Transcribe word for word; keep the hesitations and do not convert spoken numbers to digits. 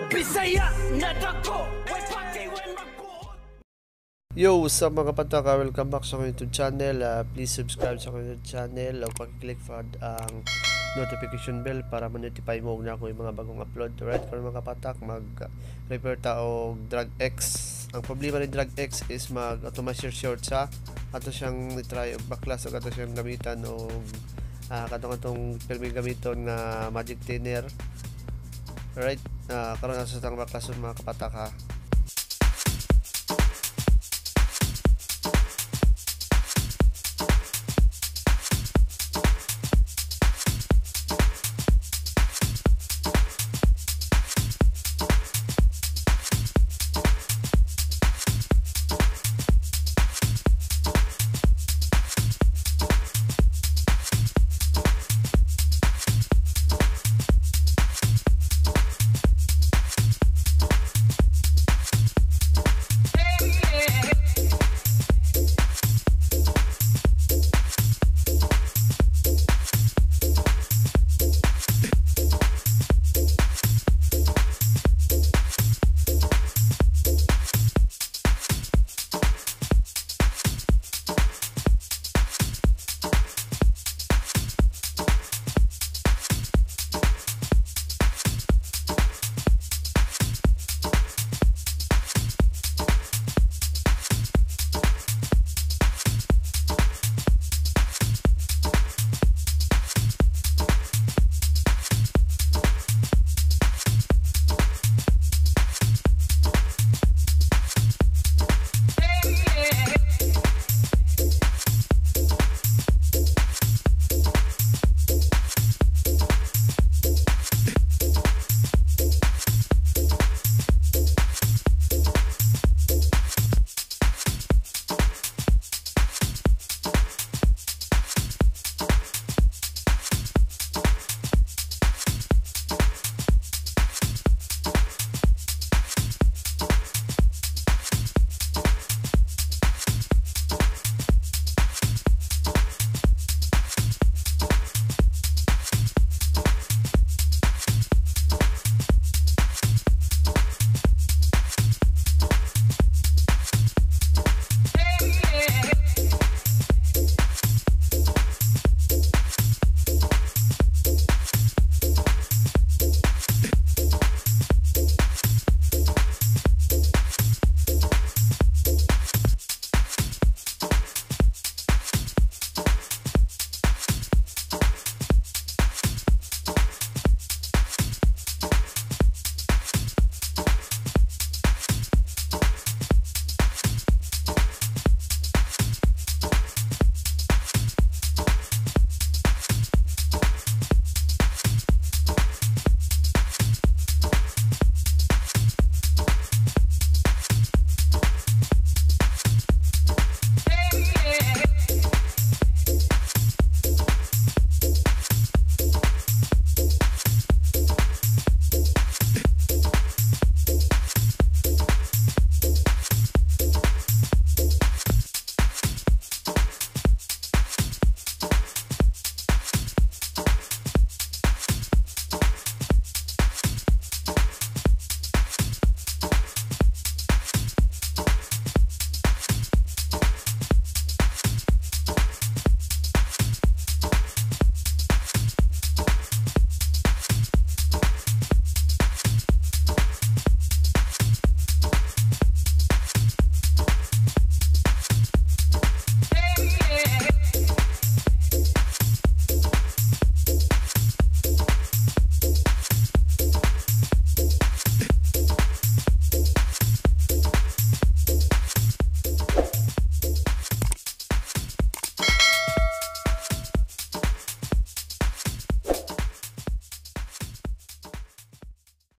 Bisaya na dako, way paki when magbuot. Yo, what's up mga kapataka? Welcome back sa aking YouTube channel. Uh, please subscribe sa aking YouTube channel o pag-click for ang notification bell para ma-notify mo na ako yung mga bagong upload. Alright, kung mga kapatak, mag-repair ta o drag X. Ang problema ni drag X is mag-ATOMIZER short sa ato siyang itry o baklas o ato siyang gamitan o uh, katong atong pirmi gamiton na magic thinner. Alright, uh, karon sa tang baklas mga kapatak ha.